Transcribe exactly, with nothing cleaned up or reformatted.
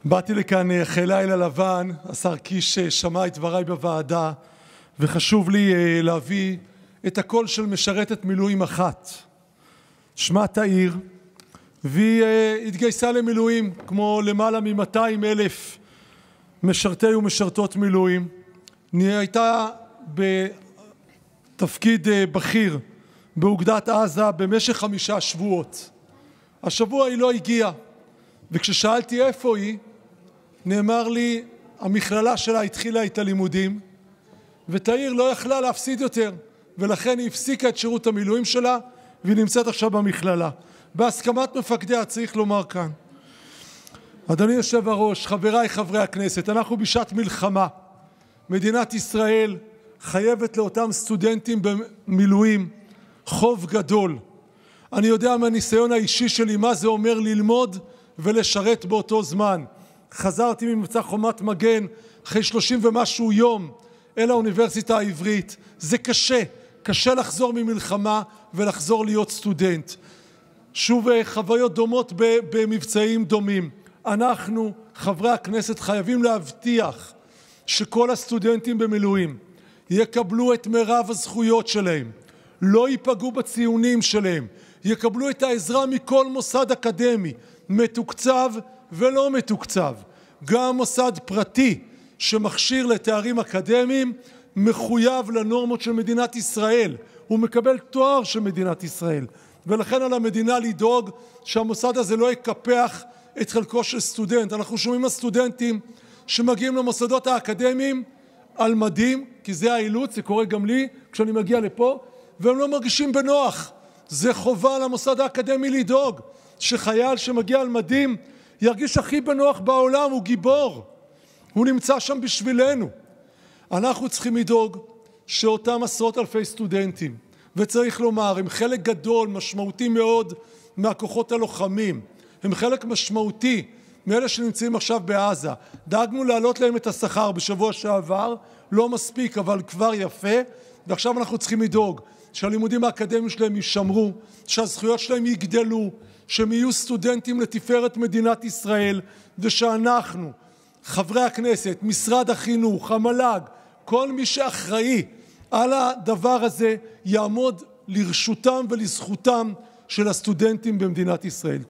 באתי לכאן אחרי לילה לבן, השר קיש שמע את דבריי בוועדה, וחשוב לי להביא את הקול של משרתת מילואים אחת. שמה תאיר, והיא התגייסה למילואים, כמו למעלה מ-מאתיים אלף משרתי ומשרתות מילואים. היא הייתה בתפקיד בכיר באוגדת עזה במשך חמישה שבועות. השבוע היא לא הגיעה, וכששאלתי איפה היא, נאמר לי, המכללה שלה התחילה את הלימודים, ותאיר לא יכלה להפסיד יותר, ולכן היא הפסיקה את שירות המילואים שלה, והיא נמצאת עכשיו במכללה. בהסכמת מפקדיה, צריך לומר כאן. אדוני יושב-הראש, חבריי חברי הכנסת, אנחנו בשעת מלחמה. מדינת ישראל חייבת לאותם סטודנטים במילואים חוב גדול. אני יודע מהניסיון האישי שלי מה זה אומר ללמוד ולשרת באותו זמן. חזרתי ממבצע חומת מגן אחרי שלושים ומשהו יום אל האוניברסיטה העברית. זה קשה, קשה לחזור ממלחמה ולחזור להיות סטודנט. שוב, חוויות דומות במבצעים דומים. אנחנו, חברי הכנסת, חייבים להבטיח שכל הסטודנטים במילואים יקבלו את מרב הזכויות שלהם, לא ייפגעו בציונים שלהם, יקבלו את העזרה מכל מוסד אקדמי, מתוקצב ולא מתוקצב. גם מוסד פרטי שמכשיר לתארים אקדמיים מחויב לנורמות של מדינת ישראל. הוא מקבל תואר של מדינת ישראל. ולכן על המדינה לדאוג שהמוסד הזה לא יקפח את חלקו של סטודנט. אנחנו שומעים על סטודנטים שמגיעים למוסדות האקדמיים על מדים, כי זה האילוץ, זה קורה גם לי כשאני מגיע לפה, והם לא מרגישים בנוח. זה חובה על המוסד האקדמי לדאוג שחייל שמגיע על מדים ירגיש הכי בנוח בעולם, הוא גיבור. הוא נמצא שם בשבילנו. אנחנו צריכים לדאוג שאותם עשרות אלפי סטודנטים, וצריך לומר, הם חלק גדול, משמעותי מאוד מהכוחות הלוחמים. הם חלק משמעותי מאלה שנמצאים עכשיו בעזה. דאגנו להעלות להם את השכר בשבוע שעבר, לא מספיק, אבל כבר יפה, ועכשיו אנחנו צריכים לדאוג שהלימודים האקדמיים שלהם יישמרו, שהזכויות שלהם יגדלו, שהם יהיו סטודנטים לתפארת מדינת ישראל, ושאנחנו, חברי הכנסת, משרד החינוך, המל"ג, כל מי שאחראי על הדבר הזה, יעמוד לרשותם ולזכותם של הסטודנטים במדינת ישראל.